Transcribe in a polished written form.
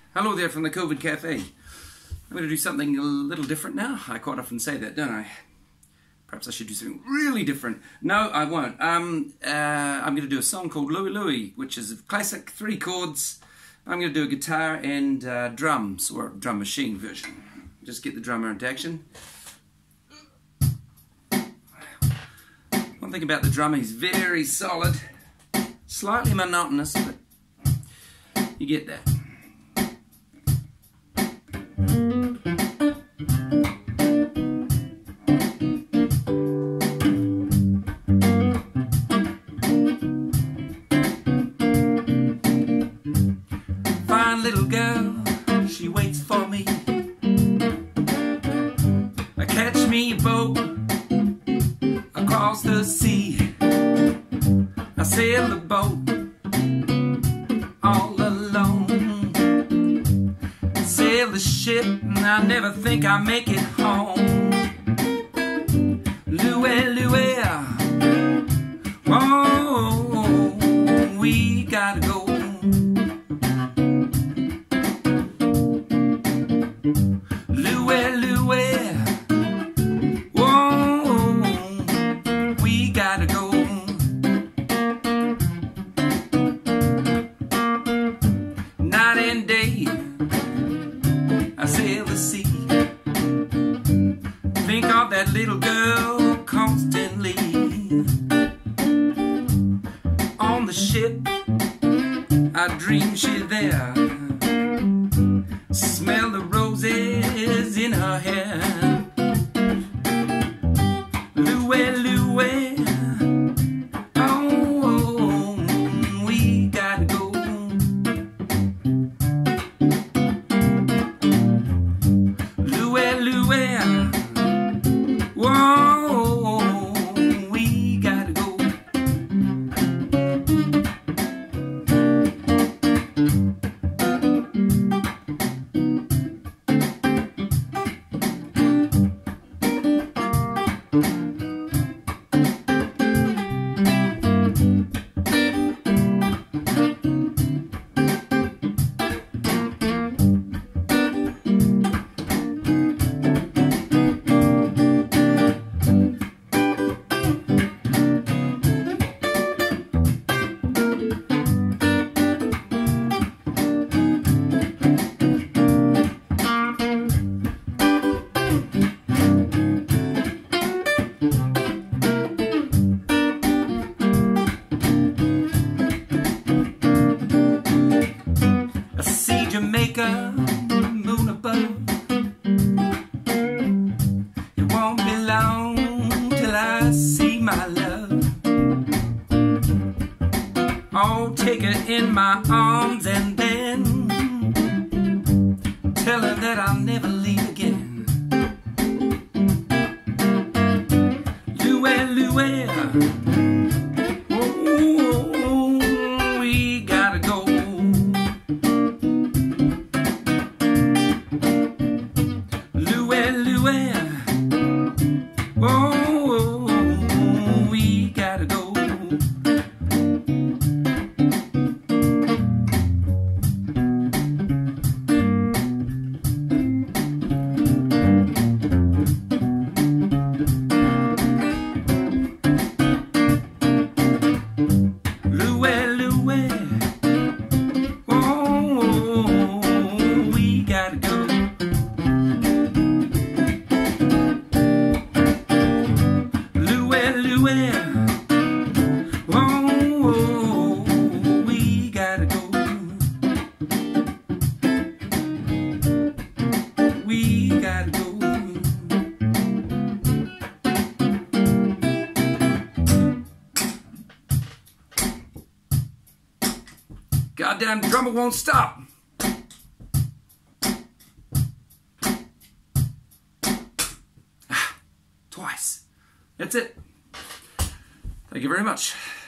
Hello there from the COVID Cafe. I'm going to do something a little different now. I quite often say that, don't I? Perhaps I should do something really different. No, I won't. I'm going to do a song called Louie, Louie, which is a classic 3 chords. I'm going to do a guitar and drums, or a drum machine version. Just get the drummer into action. One thing about the drummer, he's very solid. Slightly monotonous, but you get that. Fine little girl, she waits for me. I catch me a boat across the sea. I sail the boat all alone. Sail the ship and I never think I make it home. Louie, Louie, oh, we gotta go. Louie, Louie, whoa, we gotta go. Night and day, I sail the sea. Think of that little girl constantly. On the ship, I dream she's there. Smell the roses in her hair. Louie, Louie, oh, we gotta go. Louie, Louie, whoa, we gotta go. Jamaica, moon above. It won't be long till I see my love. I'll take her in my arms and then tell her that I'll never leave again. Louie, Louie, oh, we gotta go. Louie, oh, we gotta go. Louie, Louie, oh, we gotta go. Louie, oh, we gotta go. We gotta go. Goddamn drummer won't stop. Twice. That's it. Thank you very much.